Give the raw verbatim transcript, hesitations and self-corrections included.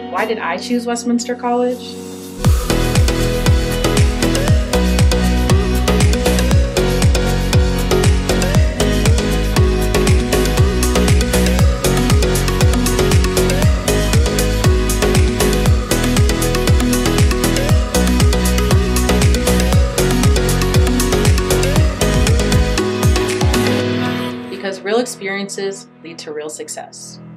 Why did I choose Westminster College? Because real experiences lead to real success.